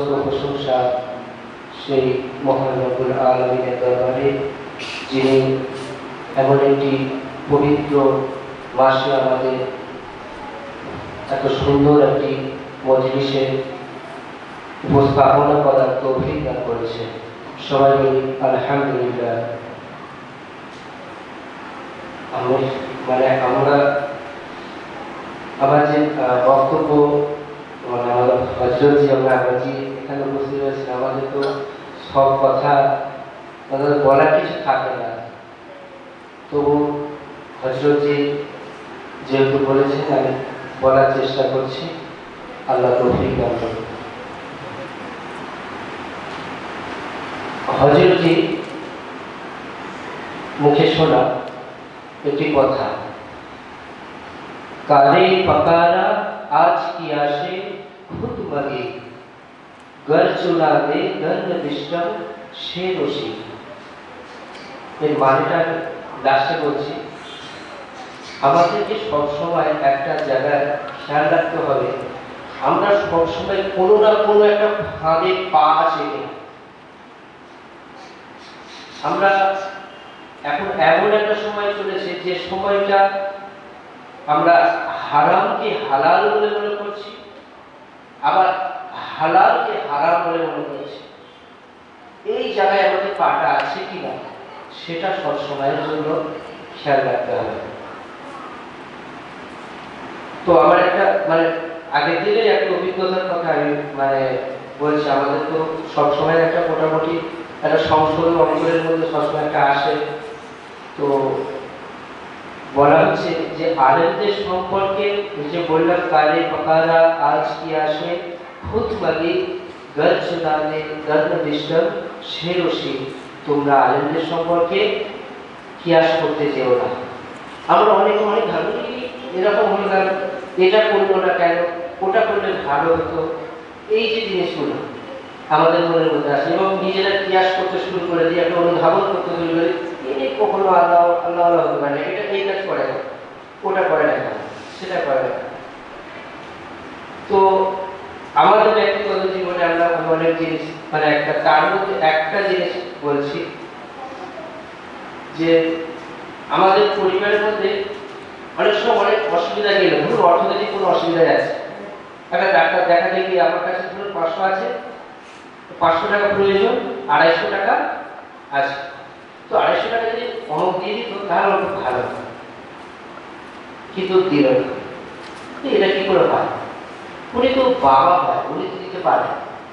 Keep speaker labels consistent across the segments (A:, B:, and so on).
A: সমস্ত প্রশংসা সেই মহান রব্বুল আলামিনের দরবারে, যিনি এমন একটি পবিত্র মাসে আমাদের এত সুন্দর একটি মজলিসে উপস্থাপনা করার তৌফিক দান করেছেন। সবাই বলি আলহামদুলিল্লাহ। আমরা আমার যে বক্তব্য হজরত আমরা এখানে উপস্থিত হয়েছি, আমাদের তো সব কথা বলার কিছু থাকে না, তবু হজরতজি যেহেতু বলেছেন আমি বলার চেষ্টা করছি। আল্লাহ তৌফিক দান করুন। হজরতজি মুখে শোনা একটি কথা, কারে পকারা আজ কি আসে খুদ মগে, গর চুলা দে গন্ধ বিষ্টম সে রসি। এর মানেটা লাস্টে বলছি। আমাদেরকে সবসময় একটা জায়গায় খেয়াল রাখতে হবে, আমরা সবসময় কোনো না কোনো একটা ফাঁদে পা আছে। আমরা এখন এমন একটা সময় চলেছে যে সময়টা আমরা হারামকে হালাল বলে মনে করছি, আবার হালালকে হারাম বলে মনে করছি। এই জায়গায় আমাদের পাটা আছে কিনা সেটা সব সময়ের জন্য খেয়াল রাখতে হবে। তো আমার একটা আগের দিনে একটা অভিজ্ঞতার কথা আমি বলছি। আমাদের তো সবসময় একটা মোটামুটি একটা সংসদ অঞ্চলের মধ্যে সবসময় একটা আসে। তো বলা হচ্ছে যে আলেমদের সম্পর্কে, যে বললাম কারে পকারা আজ কি আসে খুদ মাগে গর চুলানে গর্দ বিষ্টম সে রসি। তোমরা আলেমদের সম্পর্কে কিয়াস করতে যেও না। আমরা অনেক ভালো এরকম হলো না, এটা করলো না কেন, ওটা করলে ভালো হতো, এই যে জিনিসগুলো আমাদের মনের মধ্যে আসে এবং নিজেরা কিয়াস করতে শুরু করে দিয়ে একটা অনুধাবন করতে শুরু করে, এই কখনো আল্লাহ আল্লাহ হতে পারে না, এটা এই কাজ করে না, ওটা করে না কেন, সেটা করে না। তো আমাদের ব্যক্তিগত জীবনে আমরা অনেক জিনিস একটা তার মধ্যে একটা জিনিস বলছি যে আমাদের পরিবারের মধ্যে অনেক সময় অনেক অসুবিধা গেল, ধরুন অর্থনৈতিক কোনো অসুবিধায় আছে, একটা ডাক্তার দেখাতে গিয়ে আমার কাছে ধরুন 500 আছে, 500 টাকা প্রয়োজন, 250 টাকা আছে। তো 250 টাকা যদি অমুক দিয়ে দিত তাহলে অনেক ভালো, কিন্তু দিল না। এটা কি করে হয়? উনি তো বাবা হয়, উনি তো দিতে পারে।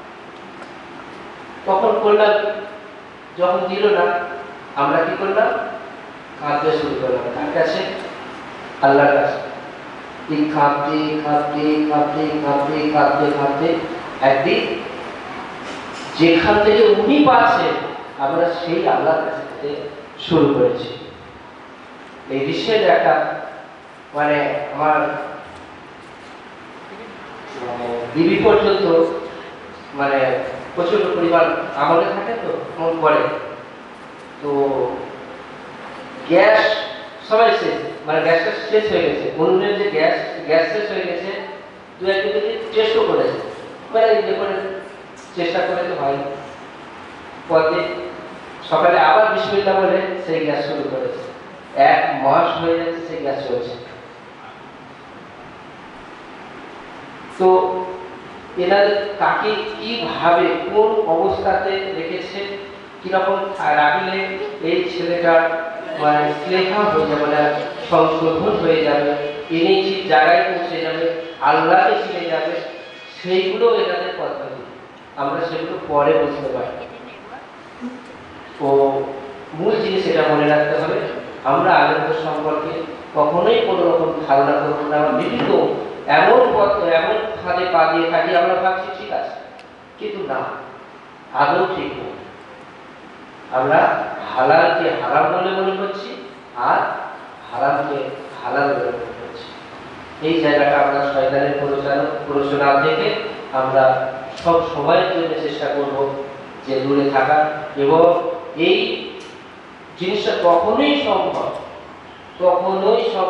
A: তখন করলাম, যখন দিল না আমরা কি করলাম, কাঁদতে শুরু করলাম। তার কাছে? আল্লাহর কাছে। কাঁদতে কাঁদতে কাঁদতে কাঁদতে কাঁদতে কাঁদতে একদিন যেখান থেকে উনি পাচ্ছেন আমরা সেই আল্লাহর কাছে থেকে শুরু করেছি। এই রিসেন্ট একটা আমার দিবি পর্যন্ত প্রচন্ড পরিমাণ আমলে থাকে, তো মন করে। তো গ্যাস সবাই শেষ, গ্যাসটা শেষ হয়ে গেছে, উনুনের যে গ্যাস শেষ হয়ে গেছে। 2-1 দিন টেস্টও করেছে, চেষ্টা করে তো হয়। পরে সকালে আবার বিসমিল্লাহ বলে সেই গ্যাস শুরু করেছে। 1 মাস হয়ে যাচ্ছে সেই গ্যাস চলছে। তো এনাদের কাকে কিভাবে কোন অবস্থাতে রেখেছে, কিরকম রাখলে এই ছেলেটা স্লেহা হয়ে যাবে, সংশোধন হয়ে যাবে, ইনি ঠিক জায়গায় পৌঁছে যাবে, আল্লাহকে চিনে যাবে, সেইগুলো এনাদের পদ্ধতি। আমরা সেগুলো পরে বুঝতে পারি। তো মূল জিনিস এটা মনে রাখতে হবে, আমরা আলেমদের সম্পর্কে কখনোই কোনো রকম ধারণা করবো না। বিভিন্ন এমন ফাঁদে পা দিয়ে থাকি, আমরা ভাবছি ঠিক আছে, কিন্তু না, আদৌ ঠিক নয়। আমরা হালালকে হারাম বলে মনে করছি, আর হারামকে হালাল বলে মনে করছি। এই জায়গাটা আমরা শয়তানের প্ররোচনা থেকে আমরা সব সময়ের জন্য চেষ্টা করব যে দূরে থাকা। এবং এই জিনিসটা তখনই সম্ভব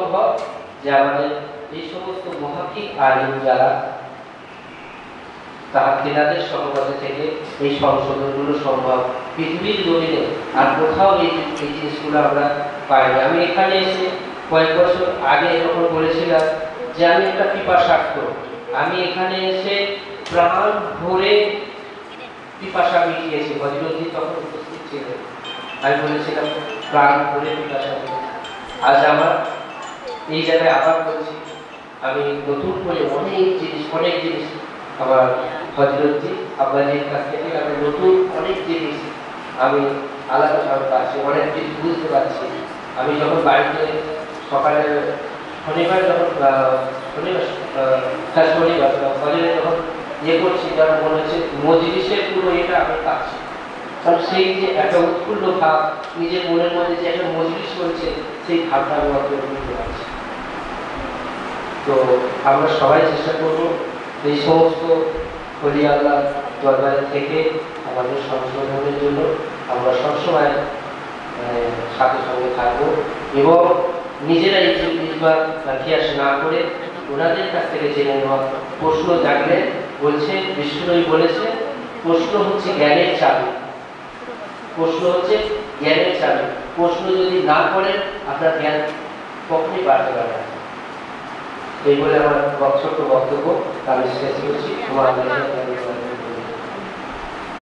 A: যে আমাদের এই সমস্ত মহাকিক আলিম যারা তাহার তেনাদের সহমতে থেকে এই সংশোধনগুলো সম্ভব। পৃথিবীর জমিনে আর কোথাও এই জিনিসগুলো আমরা পাইনি। আমি এখানে এসে কয়েক বছর আগে যখন বলেছিলাম যে আমি একটা পিপাসার্থ, আমি এখানে এসে প্রাণ ভরে পিপাসা মিটিয়েছি। হযরতজি তখন উপস্থিত ছিলেন। আমি বলেছিলাম প্রাণ ভরে পিপাসা মিটিয়েছি। আজ আমার এই জায়গায় আবার বলছি, আমি নতুন করে অনেক জিনিস আমার হযরতজি আব্বাজির কাছ থেকে আমি নতুন অনেক জিনিস আমি আলাদাভাবে পাচ্ছি, অনেক কিছু বুঝতে পারছি। আমি যখন বাড়িতে সকালে শনিবার যখন ফজরে যখন করছি, তখন মনে হচ্ছে মজলিসের পুরো এটা আমি পাচ্ছি। কারণ সেই যে একটা উৎফুল্ল ভাব নিজের মনের মধ্যে যে একটা মজলিস চলছে, সেই ভাবটা আমি অর্জন করতে পারছি। তো আমরা সবাই চেষ্টা করব এই সমস্ত ওলি আল্লাহ দরবারে থেকে আমাদের সংশোধনের জন্য আমরা সবসময় সাথে সঙ্গে থাকবো এবং নিজেরাই নিজবার রাখিয়াস না করে ওনাদের কাছ থেকে জেনে নেওয়া। প্রশ্ন জাগলে বলছে, বিষ্ণুই বলেছে প্রশ্ন হচ্ছে জ্ঞানের চাবি। প্রশ্ন হচ্ছে জ্ঞানের চাবি। প্রশ্ন যদি না করেন আপনার জ্ঞান কখনই বাড়তে পারে না। এই বলে আমার ছোট্ট বক্তব্য আমি শেষ করছি।